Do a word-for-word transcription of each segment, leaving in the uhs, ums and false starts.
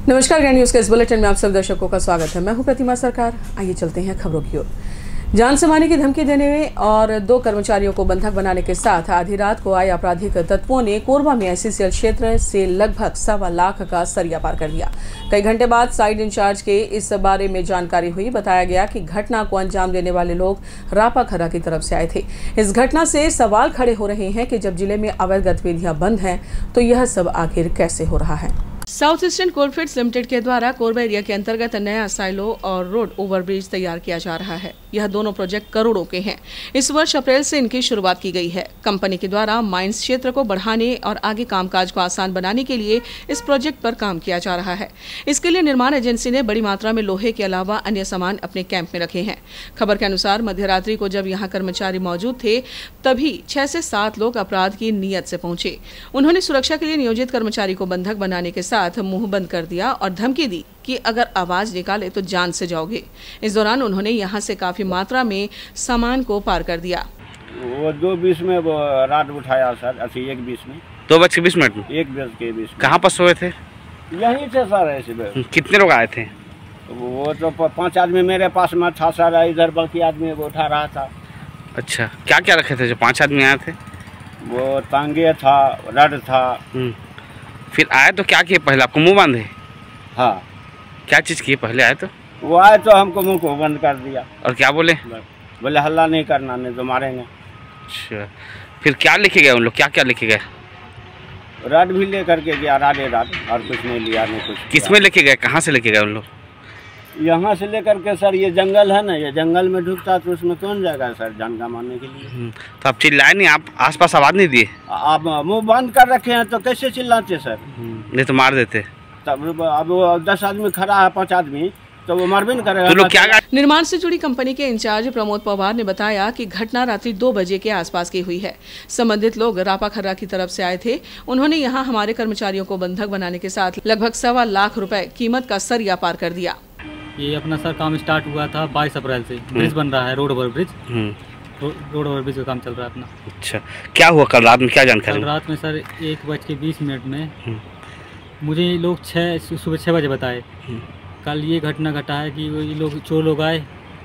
नमस्कार, grand news के इस बुलेटिन में आप सब दर्शकों का स्वागत है। मैं हूं प्रतिमा सरकार। आइए चलते हैं खबरों की ओर। जान से मारने की धमकी देने और दो कर्मचारियों को बंधक बनाने के साथ आधी रात को आए आपराधिक तत्वों ने कोरबा में एससीसीएल क्षेत्र से लगभग सवा लाख का सरिया पार कर दिया। कई घंटे बाद साइड इंचार्ज के इस बारे में जानकारी हुई। बताया गया कि घटना को अंजाम देने वाले लोग रापा खर्रा की तरफ से आए थे। इस घटना से सवाल खड़े हो रहे हैं कि जब जिले में अवैध गतिविधियां बंद हैं तो यह सब आखिर कैसे हो रहा है। साउथ ईस्टर्न कोलफील्ड्स लिमिटेड के द्वारा कोरबा एरिया के अंतर्गत नया साइलो और रोड ओवरब्रिज तैयार किया जा रहा है। यह दोनों प्रोजेक्ट करोड़ों के हैं। इस वर्ष अप्रैल से इनकी शुरुआत की गई है। कंपनी के द्वारा माइंस क्षेत्र को बढ़ाने और आगे कामकाज को आसान बनाने के लिए इस प्रोजेक्ट पर काम किया जा रहा है। इसके लिए निर्माण एजेंसी ने बड़ी मात्रा में लोहे के अलावा अन्य सामान अपने कैंप में रखे हैं। खबर के अनुसार मध्यरात्रि को जब यहाँ कर्मचारी मौजूद थे तभी छह से सात लोग अपराध की नीयत से पहुंचे। उन्होंने सुरक्षा के लिए नियोजित कर्मचारी को बंधक बनाने के साथ मुंह बंद कर दिया और धमकी दी कि अगर आवाज निकाले तो जान से जाओगे। इस दौरान उन्होंने यहां से काफी मात्रा में सामान को पार कर दिया। वो दो बीस में वो रात उठाया सर, अस्सी एक बीस में दो बज के बीस मिनट में एक बज के बीस। कहाँ पर सोए थे? यहीं थे सर। ऐसे कितने लोग आए थे? वो तो पांच आदमी मेरे पास में था सर, इधर बाकी आदमी वो उठा रहा था। अच्छा, क्या क्या रखे थे जो पांच आदमी आए थे? वो तांगे था, रड था। फिर आए तो क्या किए? पहले आपको मुंह बांधे? हाँ। क्या चीज़ किए पहले आए तो? वो आए तो हमको मुंह को बंद कर दिया। और क्या बोले? बोले हल्ला नहीं करना, नहीं तो मारेंगे। अच्छा, फिर क्या लेके गए उन लोग? क्या क्या लेके गए? रड भी ले करके गया, राडे राड, और कुछ नहीं लिया, नहीं कुछ। किस में लेके गए? कहाँ से लेके गए उन लोग? यहाँ से लेकर के सर, ये जंगल है ना, ये जंगल में ढुकता तो उसमें कौन जाएगा सर जान गंवाने के लिए। तो आप चिल्लाए नहीं? आप आसपास आवाज नहीं दिए? आप मुंह बंद कर रखे हैं तो कैसे चिल्लाते सर? नहीं तो मार देते। तब अब वो दस आदमी खड़ा है, पांच आदमी, तो वो मार भी नहीं करेगा। तो लोग क्या? निर्माण से जुड़ी कंपनी के इंचार्ज प्रमोद पवार ने बताया कि घटना रात्रि दो बजे के आसपास की हुई है। संबंधित लोग रापा खर्रा की तरफ से आए थे। उन्होंने यहां हमारे कर्मचारियों को बंधक बनाने के साथ लगभग सवा लाख रुपए कीमत का सरिया पार कर दिया। ये अपना सर काम स्टार्ट हुआ था बाईस अप्रैल से। ब्रिज बन रहा है, रोड ओवर ब्रिज। रो, रोड ओवर ब्रिज का काम चल रहा है अपना। अच्छा, क्या हुआ कल रात में? क्या जानकारी? कल रात में सर एक बज के बीस मिनट में मुझे लोग छः सुबह छः बजे बताए कल ये घटना घटा है कि ये लोग चोर लोग आए,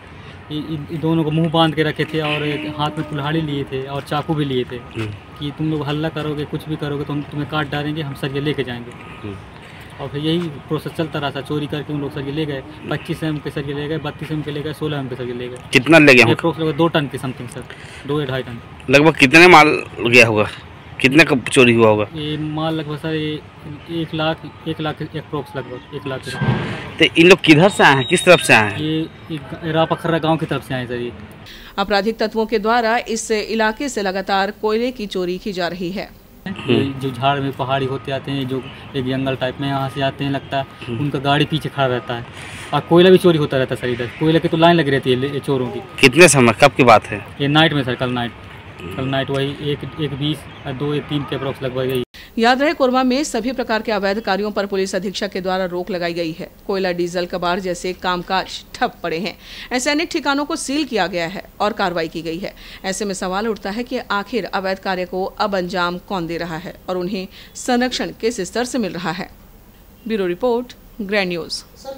इन दोनों को मुंह बांध के रखे थे और एक हाथ में कुल्हाड़ी लिए थे और चाकू भी लिए थे कि तुम लोग हल्ला करोगे, कुछ भी करोगे तो हम तुम्हें काट डालेंगे, हम सर ये लेके जाएंगे। और फिर यही प्रोसेस चलता रहा था। चोरी करके उन लोग सर ये ले गए। पच्चीस एम के सर ये ले गए, बत्तीस एम के ले गए, सोलह एम के सर ये ले गए। कितना ले गए? अप्रोक्स दो टन के समथिंग सर, दो या ढाई टन। लगभग कितने माल गया होगा? कितने का चोरी हुआ होगा? ये माल लगभग सर एक लाख एक लाख अप्रोक्स लगभग एक लाख। तो इन लोग किधर से आए हैं? किस तरफ से आए हैं? ये रापा खर्रा गाँव की तरफ से आए सर। ये आपराधिक तत्वों के द्वारा इस इलाके से लगातार कोयले की चोरी की जा रही है। जो झाड़ में पहाड़ी होते आते हैं, जो एक जंगल टाइप में यहाँ से आते हैं, लगता है उनका गाड़ी पीछे खड़ा रहता है और कोयला भी चोरी होता रहता है सर। इधर कोयला की तो लाइन लगी रहती है चोरों की। कितने समय, कब की बात है? ये नाइट में सर, कल नाइट कल नाइट वही एक एक बीस दो या तीन के अप्रोक्स लगभग यही। याद रहे, कोरबा में सभी प्रकार के अवैध कार्यों पर पुलिस अधीक्षक के द्वारा रोक लगाई गई है। कोयला, डीजल, कबाड़ जैसे कामकाज ठप पड़े हैं। ऐसे अनेक ठिकानों को सील किया गया है और कार्रवाई की गई है। ऐसे में सवाल उठता है कि आखिर अवैध कार्य को अब अंजाम कौन दे रहा है और उन्हें संरक्षण किस स्तर से मिल रहा है। Bureau report, grand news.